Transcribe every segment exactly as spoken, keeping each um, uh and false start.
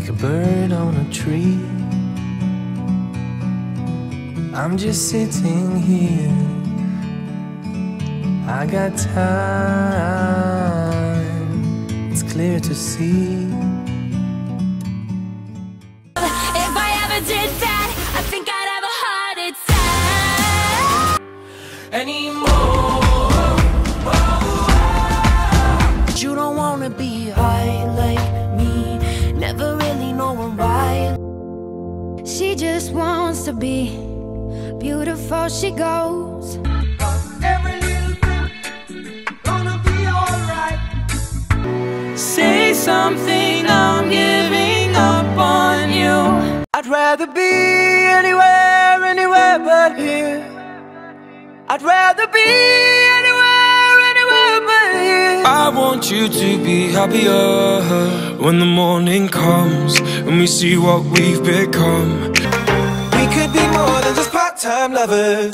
like a bird on a tree. I'm just sitting here, I got time, it's clear to see. If I ever did that, I think I'd have a heart attack Anymore. You don't wanna be high like me, never really knowing why. She just wants to be beautiful, she goes. Every little bit gonna be alright. Say something, I'm giving up on you. I'd rather be anywhere, anywhere but here. I'd rather be anywhere, anywhere but here. I want you to be happier when the morning comes, when we see what we've become. We could be more than just part-time lovers.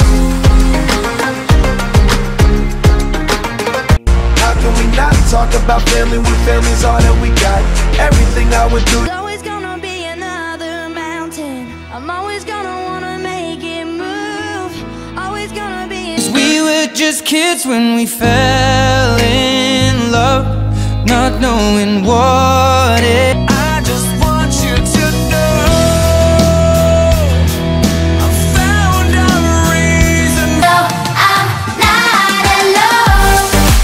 How can we not talk about family when family's all that we got? Everything I would do. There's always gonna be another mountain, I'm always gonna wanna make it move. Always gonna be. We were just kids when we fell in love, not knowing what it. I just want you to know I found a reason. No, I'm not alone.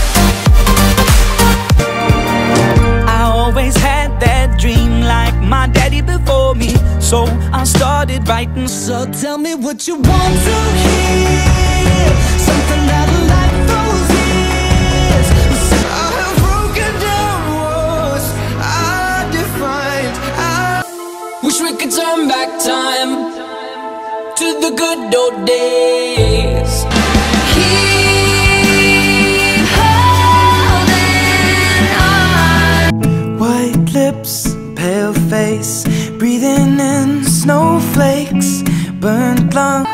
I always had that dream like my daddy before me, so I started writing. So tell me what you want to hear, something that life throws years. I have broken down walls I defined. I wish we could turn back time to the good old days. Keep holding on. White lips, pale face, breathing in snowflakes, burnt lungs.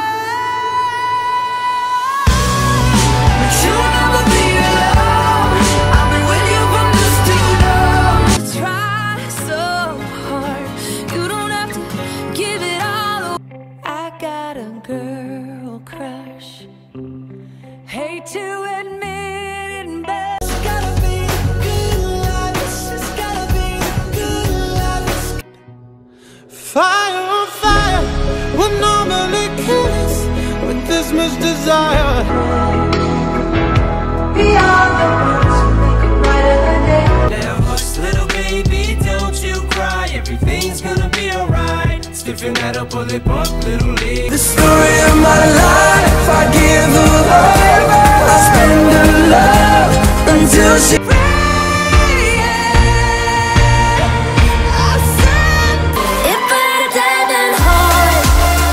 But you'll never be alone, I'll be with you from dusk till dawn. Try so hard, you don't have to give it all away. I got a girl crush, hate to admit it, but it's gotta be a good life. It's just gotta be a good life. Fire on fire, what normally kills with this much desire. We are the ones who make it brighter than day. Hush, little baby, don't you cry, everything's gonna be alright. Stiffen that up, pull it up, little league. The story of my life, I give her love, I spend her love until she. If I had a diamond heart,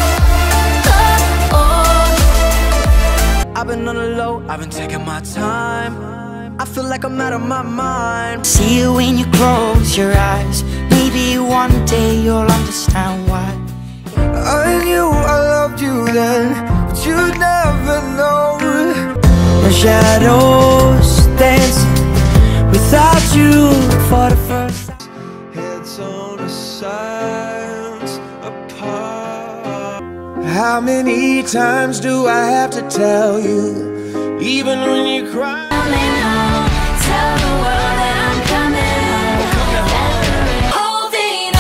oh, oh. I've been on the low, I've been taking my time. I feel like I'm out of my mind. See you when you close your eyes. Maybe one day you'll understand why. I knew I loved you then, but you'd never know. My shadows dancing without you for the first time. Heads on the sides apart. How many times do I have to tell you? Even when you cry. Coming home, tell the world that I'm coming home. Holding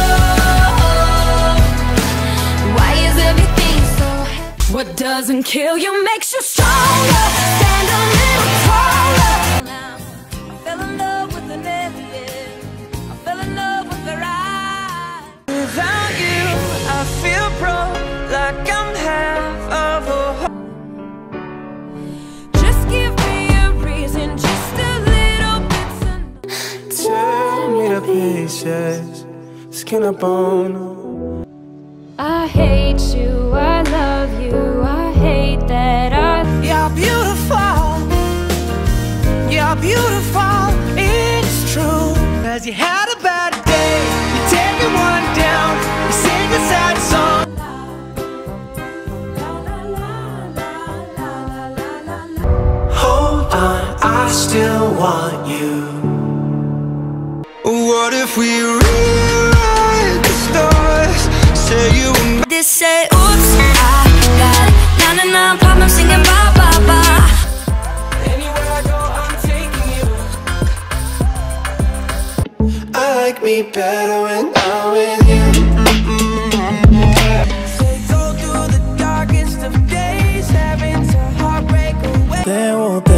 on. Why is everything so heavy? What doesn't kill you makes you stronger. Stand a little taller. Now, I fell in love with an alien. I fell in love with her eyes. Without you, I feel broke, like I'm half of a whole. Just give me a reason, just a little bit to Tear me to pieces, skin up bone. I hate you, I love you, I hate that I. You're beautiful, you're beautiful, it's true. Cause you had a bad day, you take it one down, you sing a sad song. Hold on, I still want you. What if we rewrite say you and this say, oops, I got ninety-nine problems singing bye, bye, bye. Anywhere I go, I'm taking you. I like me better when I'm with you. Say go through the darkest of days, having to heartbreak away. There won't